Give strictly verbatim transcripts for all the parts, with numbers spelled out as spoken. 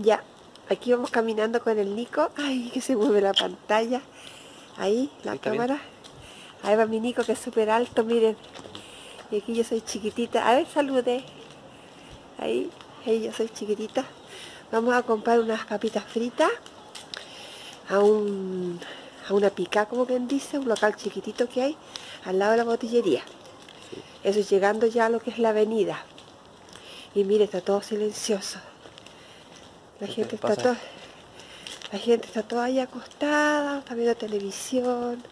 Ya, aquí vamos caminando con el Nico. Ay, que se mueve la pantalla. Ahí, la cámara. Ahí va mi Nico, que es súper alto, miren. Y aquí yo soy chiquitita. A ver, salude. Ahí, ahí yo soy chiquitita. Vamos a comprar unas papitas fritas a un a una pica, como quien dice, un local chiquitito que hay al lado de la botillería. Sí. Eso es llegando ya a lo que es la avenida. Y mire, está todo silencioso. La gente está toda, la gente está toda ahí acostada, está viendo televisión,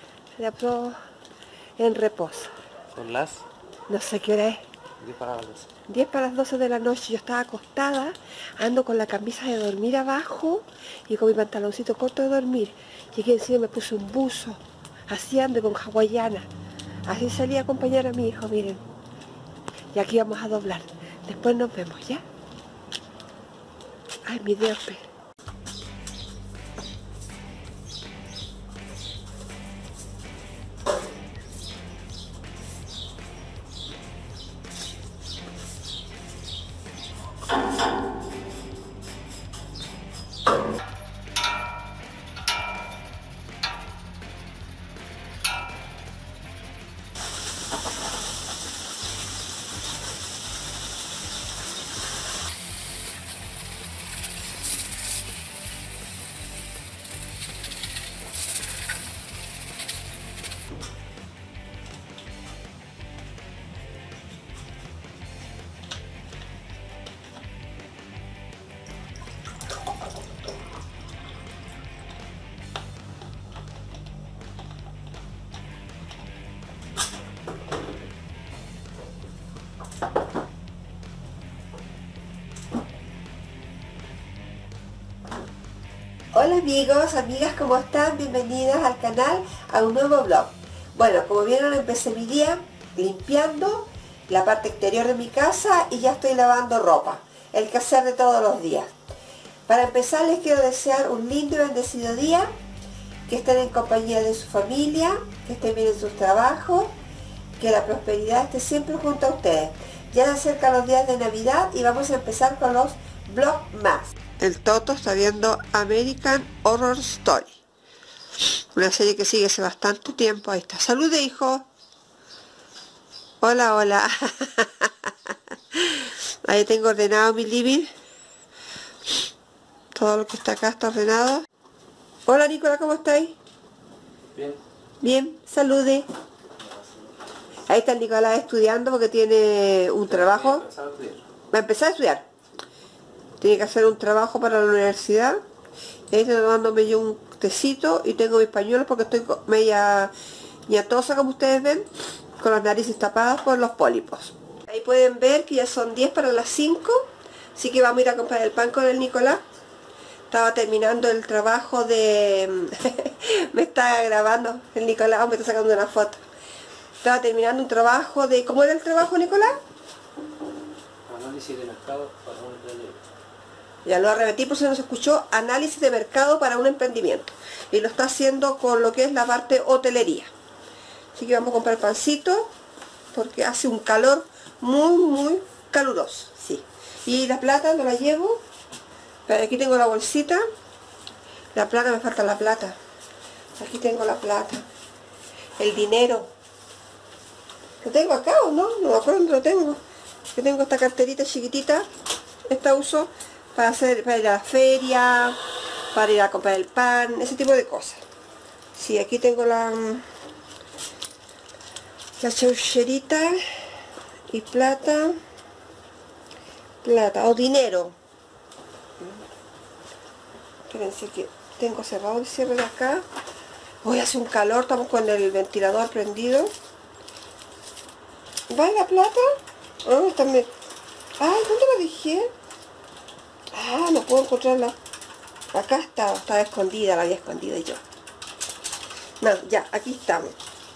en reposo. ¿Son las? No sé qué hora es. diez para las doce. diez para las doce de la noche. Yo estaba acostada, ando con la camisa de dormir abajo y con mi pantaloncito corto de dormir. Llegué encima y me puse un buzo, así ando con hawaiana. Así salí a acompañar a mi hijo, miren. Y aquí vamos a doblar. Después nos vemos, ¿ya? Ay, mi Dios. Hola amigos, amigas, ¿cómo están? Bienvenidas al canal, a un nuevo vlog. Bueno, como vieron, empecé mi día limpiando la parte exterior de mi casa y ya estoy lavando ropa, el quehacer de todos los días. Para empezar, les quiero desear un lindo y bendecido día, que estén en compañía de su familia, que estén bien en sus trabajos, que la prosperidad esté siempre junto a ustedes. Ya se acercan los días de Navidad y vamos a empezar con los vlogs más. El Toto está viendo American Horror Story, una serie que sigue hace bastante tiempo. Ahí está. Salude, hijo. Hola, hola. Ahí tengo ordenado mi living. Todo lo que está acá está ordenado. Hola, Nicolás, ¿cómo estáis? Bien. Bien, salude. Ahí está el Nicolás estudiando porque tiene un trabajo. Va a empezar a estudiar. Tiene que hacer un trabajo para la universidad. Y ahí estoy tomándome yo un tecito y tengo mis pañuelos porque estoy media ñatosa, como ustedes ven, con las narices tapadas por los pólipos. Ahí pueden ver que ya son diez para las cinco, así que vamos a ir a comprar el pan con el Nicolás. Estaba terminando el trabajo de... me está grabando el Nicolás, me está sacando una foto. Estaba terminando un trabajo de... ¿Cómo era el trabajo, Nicolás? Análisis de mercado para un emprendimiento. Ya lo repetí por si no se escuchó. Análisis de mercado para un emprendimiento. Y lo está haciendo con lo que es la parte hotelería. Así que vamos a comprar pancito porque hace un calor muy, muy caluroso. Sí. Y la plata no la llevo. Pero aquí tengo la bolsita. La plata, me falta la plata. Aquí tengo la plata. El dinero. ¿Lo tengo acá o no? No me acuerdo dónde lo tengo. Yo tengo esta carterita chiquitita. Esta uso para hacer, para ir a la feria, para ir a comprar el pan, ese tipo de cosas. Sí, aquí tengo la la chaucherita y plata, plata o dinero. Espérense que tengo cerrado el cierre de acá. Hoy hace un calor, estamos con el ventilador prendido. ¿Va la plata? Oh, está me... Ay, ¿dónde la dejé? Ah, no puedo encontrarla. Acá está, estaba escondida, la había escondido yo. No, ya, aquí estamos.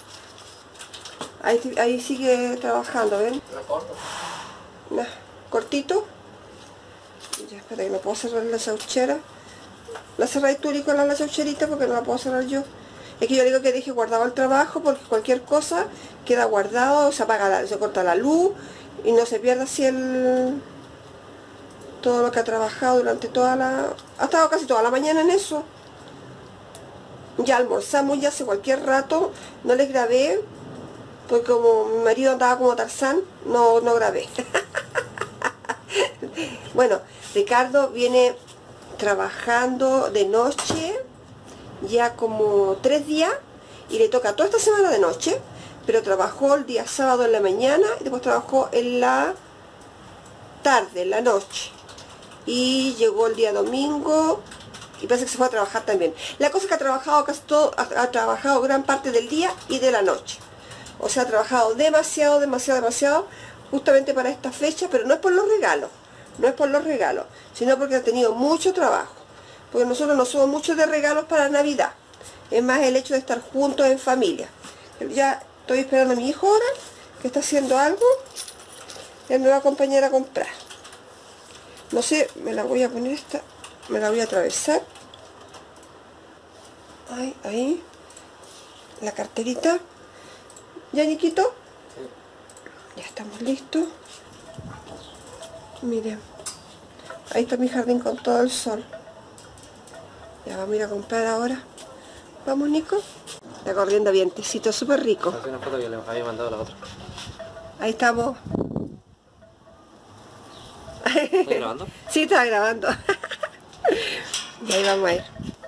Ahí, ahí sigue trabajando, ¿ven? Nah, cortito. Ya, espera que no puedo cerrar la chauchera. La cerré tú, Nicolás, la chaucherita, porque no la puedo cerrar yo. Es que yo digo que deje guardado el trabajo porque cualquier cosa queda guardado, se apaga la, se corta la luz y no se pierde así el... todo lo que ha trabajado durante toda la... Ha estado casi toda la mañana en eso. Ya almorzamos ya hace cualquier rato, no les grabé, porque como mi marido andaba como Tarzán, no, no grabé. Bueno, Ricardo viene trabajando de noche ya como tres días y le toca toda esta semana de noche, pero trabajó el día sábado en la mañana y después trabajó en la tarde, en la noche, y llegó el día domingo y parece que se fue a trabajar también. La cosa es que ha trabajado casi todo, ha, ha trabajado gran parte del día y de la noche, o sea, ha trabajado demasiado, demasiado, demasiado justamente para esta fecha, pero no es por los regalos, no es por los regalos, sino porque ha tenido mucho trabajo, porque nosotros no somos muchos de regalos para Navidad, es más el hecho de estar juntos en familia. Ya estoy esperando a mi hijo ahora, que está haciendo algo, él me va a acompañar a comprar. No sé, me la voy a poner esta, me la voy a atravesar. Ahí, ahí, la carterita. ¿Ya, Niquito? Sí. Ya estamos listos. Miren, ahí está mi jardín con todo el sol. Ya vamos a ir a comprar ahora. Vamos, Nico. Está corriendo vientecito súper rico. Hace una foto que le había mandado a la otra. Ahí estamos. ¿Estás grabando? Sí, estaba grabando. Y ahí vamos a ir.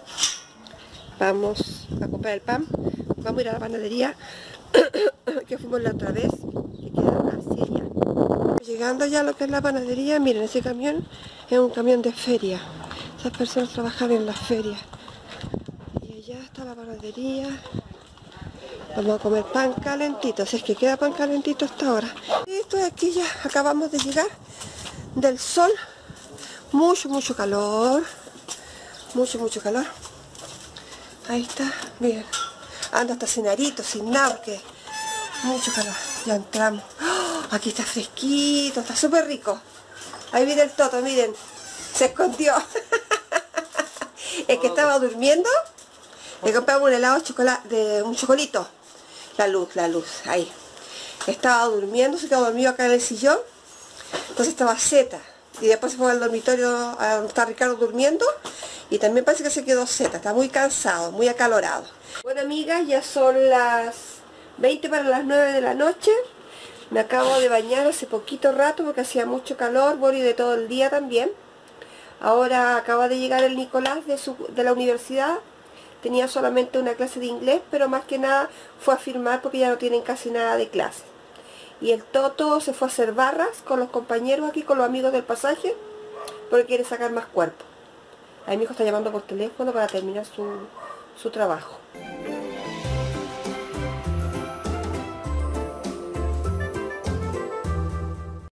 Vamos a comprar el pan. Vamos a ir a la panadería que fuimos la otra vez, que queda en la Siria. Llegando ya a lo que es la panadería, miren, ese camión es un camión de feria. Esas personas trabajan en las ferias. Y allá está la panadería. Vamos a comer pan calentito, si es que queda pan calentito hasta ahora. Y estoy aquí ya, acabamos de llegar del sol. Mucho, mucho calor. Mucho, mucho calor. Ahí está, miren. Ando hasta sin arito, sin nada, porque mucho calor. Ya entramos. ¡Oh! Aquí está fresquito, está súper rico. Ahí viene el Toto, miren. Se escondió. Es que estaba durmiendo. Le compramos un helado de chocolate, de un chocolito. La luz, la luz, ahí. Estaba durmiendo, se quedó dormido acá en el sillón. Entonces estaba zeta. Y después se fue al dormitorio a donde está Ricardo durmiendo. Y también parece que se quedó zeta. Está muy cansado, muy acalorado. Bueno, amigas, ya son las veinte para las nueve de la noche. Me acabo de bañar hace poquito rato porque hacía mucho calor, bueno, y de todo el día también. Ahora acaba de llegar el Nicolás de, su, de la universidad. Tenía solamente una clase de inglés, pero más que nada fue a firmar porque ya no tienen casi nada de clase. Y el Toto se fue a hacer barras con los compañeros aquí, con los amigos del pasaje, porque quiere sacar más cuerpo. Ahí mi hijo está llamando por teléfono para terminar su, su trabajo.